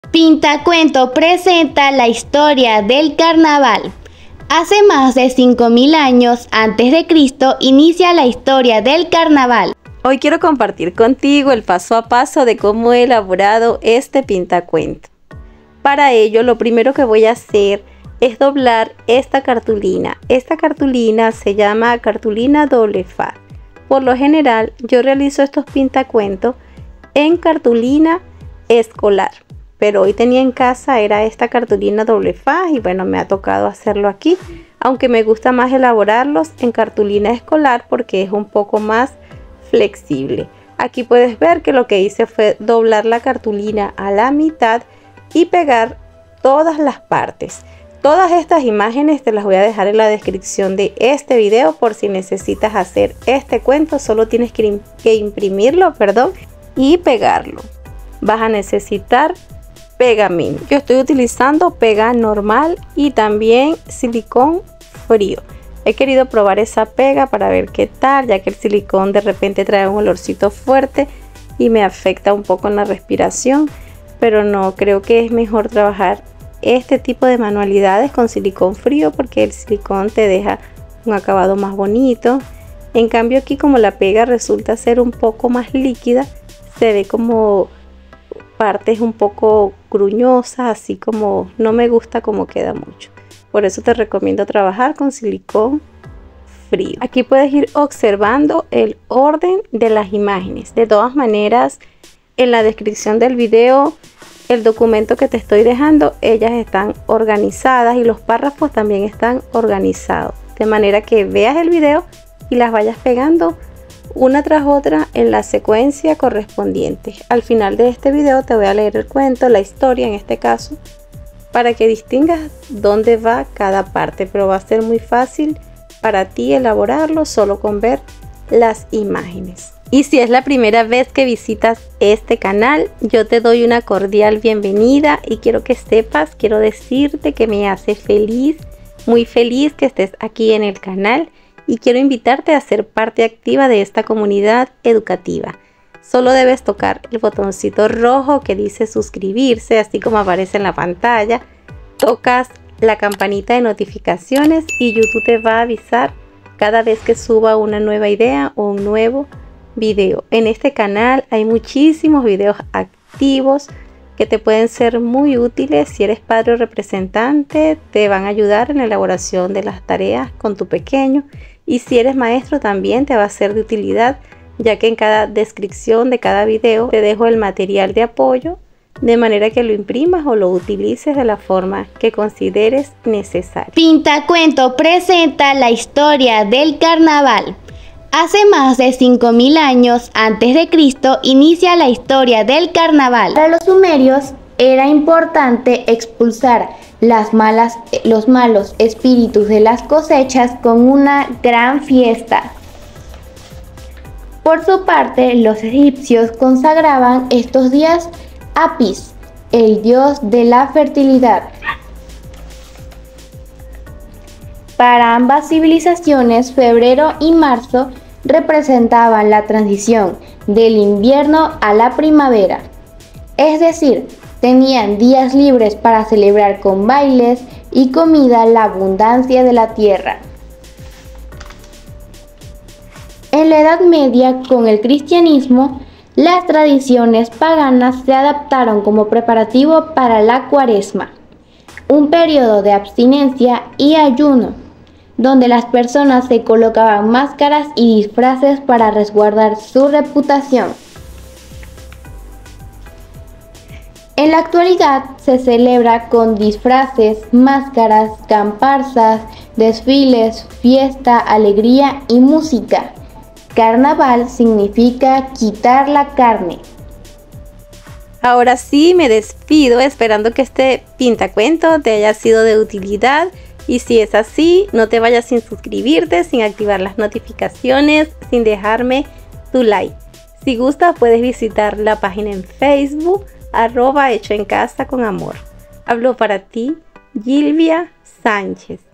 Pintacuento presenta la historia del carnaval. Hace más de 5000 años antes de Cristo inicia la historia del carnaval. Hoy quiero compartir contigo el paso a paso de cómo he elaborado este pintacuento. Para ello, lo primero que voy a hacer es doblar esta cartulina. Esta cartulina se llama cartulina doble faz. Por lo general, yo realizo estos pintacuentos en cartulina escolar. Pero hoy tenía en casa era esta cartulina doble faz y bueno, me ha tocado hacerlo aquí. Aunque me gusta más elaborarlos en cartulina escolar porque es un poco más flexible. Aquí puedes ver que lo que hice fue doblar la cartulina a la mitad y pegar todas las partes. Todas estas imágenes te las voy a dejar en la descripción de este video por si necesitas hacer este cuento. Solo tienes que imprimirlo, y pegarlo. Vas a necesitar pegamento. Yo estoy utilizando pega normal y también silicón frío. He querido probar esa pega para ver qué tal, ya que el silicón de repente trae un olorcito fuerte y me afecta un poco en la respiración. Pero no, creo que es mejor trabajar este tipo de manualidades con silicón frío porque el silicón te deja un acabado más bonito. En cambio aquí, como la pega resulta ser un poco más líquida, se ve como partes un poco gruñosas, así como no me gusta cómo queda mucho. Por eso te recomiendo trabajar con silicón frío. Aquí puedes ir observando el orden de las imágenes. De todas maneras, en la descripción del video, el documento que te estoy dejando, ellas están organizadas y los párrafos también están organizados. De manera que veas el video y las vayas pegando una tras otra en la secuencia correspondiente. Al final de este video te voy a leer el cuento, la historia en este caso, para que distingas dónde va cada parte, pero va a ser muy fácil para ti elaborarlo solo con ver las imágenes. Y si es la primera vez que visitas este canal, yo te doy una cordial bienvenida y quiero que sepas, quiero decirte que me hace feliz, muy feliz que estés aquí en el canal y quiero invitarte a ser parte activa de esta comunidad educativa. Solo debes tocar el botoncito rojo que dice suscribirse, así como aparece en la pantalla. Tocas la campanita de notificaciones y YouTube te va a avisar cada vez que suba una nueva idea o un nuevo video. En este canal hay muchísimos videos activos que te pueden ser muy útiles. Si eres padre o representante, te van a ayudar en la elaboración de las tareas con tu pequeño. Y si eres maestro también te va a ser de utilidad, ya que en cada descripción de cada video te dejo el material de apoyo, de manera que lo imprimas o lo utilices de la forma que consideres necesaria. Pintacuento presenta la historia del carnaval. Hace más de 5000 años antes de Cristo inicia la historia del carnaval. Para los sumerios era importante expulsar los malos espíritus de las cosechas con una gran fiesta. Por su parte, los egipcios consagraban estos días a Apis, el dios de la fertilidad. Para ambas civilizaciones, febrero y marzo representaban la transición del invierno a la primavera. Es decir, tenían días libres para celebrar con bailes y comida la abundancia de la tierra. En la Edad Media, con el cristianismo, las tradiciones paganas se adaptaron como preparativo para la Cuaresma, un periodo de abstinencia y ayuno, donde las personas se colocaban máscaras y disfraces para resguardar su reputación. En la actualidad se celebra con disfraces, máscaras, comparsas, desfiles, fiesta, alegría y música. Carnaval significa quitar la carne. Ahora sí me despido esperando que este pintacuento te haya sido de utilidad. Y si es así, no te vayas sin suscribirte, sin activar las notificaciones, sin dejarme tu like. Si gustas, puedes visitar la página en Facebook, @hechoencasa con amor. Hablo para ti, Gilvia Sánchez.